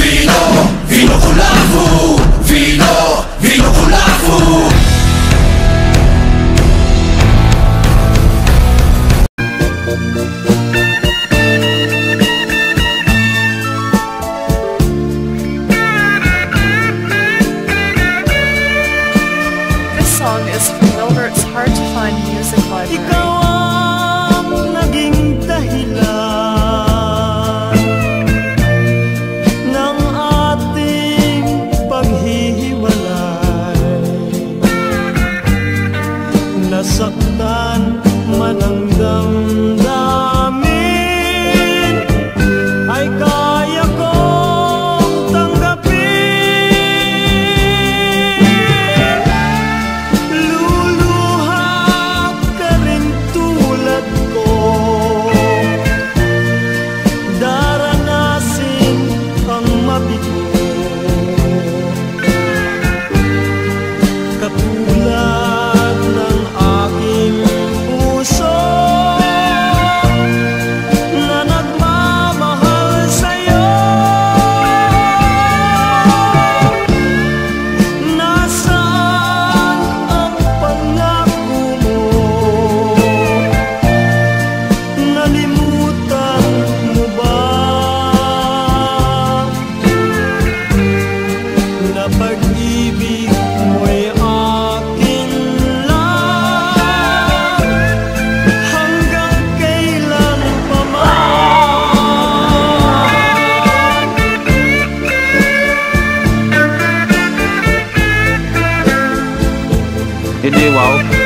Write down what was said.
Vino kulafu, vino kulafu. This song is from Wilbert's Hard to Find Music Library. Ikaw ang naging dahilan ng ating paghihiwalay. Nasaktan man ang damdamin, ay kaya kong tanggapin. Luluha ka rin tulad ko, daranasin ang mabigo, katulad ng aking puso na nagmamahal sa'yo. Nasaan ang pangako mo? Nalimutan mo ba na pag-ibig mo'y akin lang hanggang kailan pa man? Hindi, wow.